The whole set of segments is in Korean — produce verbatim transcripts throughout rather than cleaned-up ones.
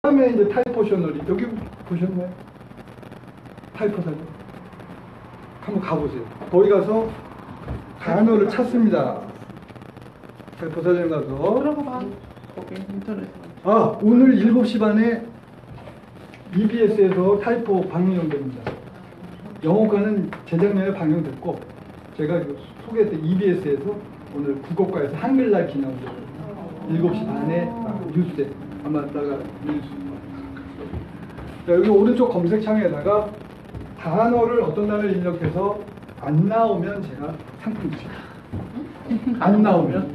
다음에 이제 타이포셔널이 여기 보셨나요? 타이포사전 한번 가보세요. 거기 가서 단어를 찾습니다. 타이포사전 가서 들어가봐. 거기 인터넷에. 아 오늘 일곱 시 반에 이비에스에서 타이포 방영됩니다. 영어과는 재작년에 방영됐고 제가 소개했던 이비에스에서 오늘 국어과에서 한글날 기나오죠. 일곱 시 반에 뉴스에 아마 나가 뉴스. 자, 여기 오른쪽 검색창에다가 단어를 어떤 단어를 입력해서 안 나오면 제가 상품 드립니다. 안 나오면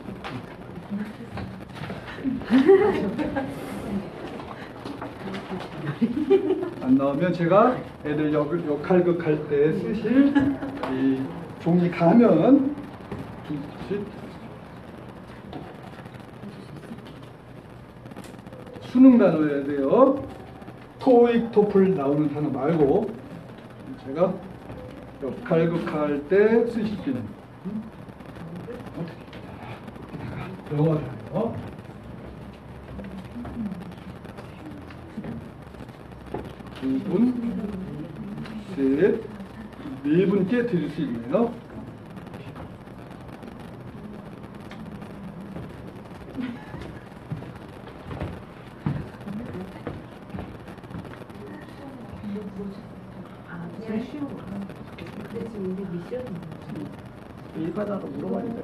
안 나오면 제가 애들 역, 역할극 할 때 쓰실 이 종이 가면 수능 단어여야 돼요. 토익, 토플 나오는 단어 말고 제가 역할극 할 때 쓰실 수 있는 영어 단어 두 분, 셋, 네 분께 드릴 수 있네요. 일바다로 물어봤는데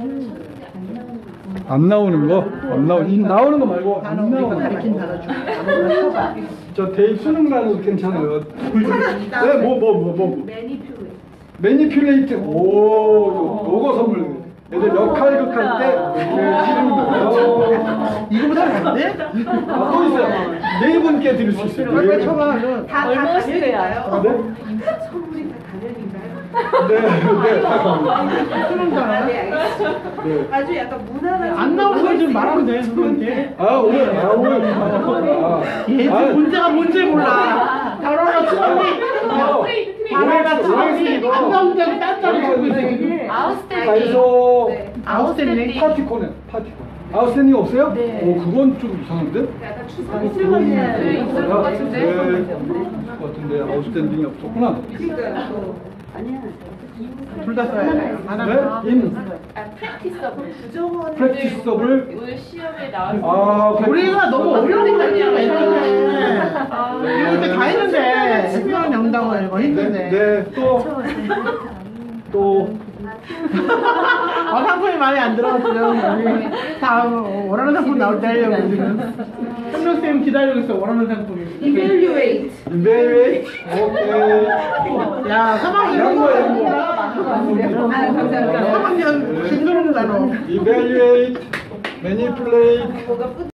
안 나오는 거, 안 나오, 이 나오는 거 말고 안 단어 우리가 나오는 가르친 거. 단어 중에 아무거나 써봐. 저 대입 수능 단어도 괜찮아요. 네, 뭐, 뭐, 뭐, 뭐. 매니퓰레이트. 매니퓰레이트. 오, 요거 선물. 애들 역할극 할 때 이렇게 치는 거예요. 이거보다 안 돼? 아, 또 있어요. 네 분께 드릴 수 있어요. 빨리 네 분. 쳐봐. 다 가면인가요? 네? 선물이 다 가면인가요? 네, 네, 다 갑니다. 쓰는 아, 단어. 네, 알겠습니다. 네. 아주 약간 무난한. 안 나오는 걸 좀 말하면 돼, 누구한테. 아, 오늘, 아, 오늘. 아, 얘 아, 문제가 뭔지 몰라. 단어가 수업이 단어가 수업이 안 나온다고 딴딴 하고 있어. 아웃스탠딩. 다이소 네. 아웃스탠딩. 파티콘에 파티콘. 아웃스탠딩 없어요? 네. 오, 그건 좀 이상한데? 약간 추석 네, 있을 것 같은데. 네, 있을 것 같은데 아웃스탠딩이 없었구나. 그러니까 또. 둘 다 써야 돼. 하나. 네? 인 아, 프랙티서블 부정어는 프랙티서블. 오늘 시험에 나왔을 아, 우리가 너무 어려운 거 아니야, 옛날에. 아, 이거 그때 다 했는데. 수면 영당을 이거 네, 했는데. 네, 또, 또, 아, 상품이 많이 안 들어갔어요. 다음 원하는 상품 나올 때 하려고 지금. 현명쌤 기다리고 있어, 원하는 상품이. evaluate. evaluate. 오케이. 야, 삼 학년 이런 거, 이런 거. 아, 감사합니다. 삼 학년 김도는 단어. evaluate, manipulate. 뭐가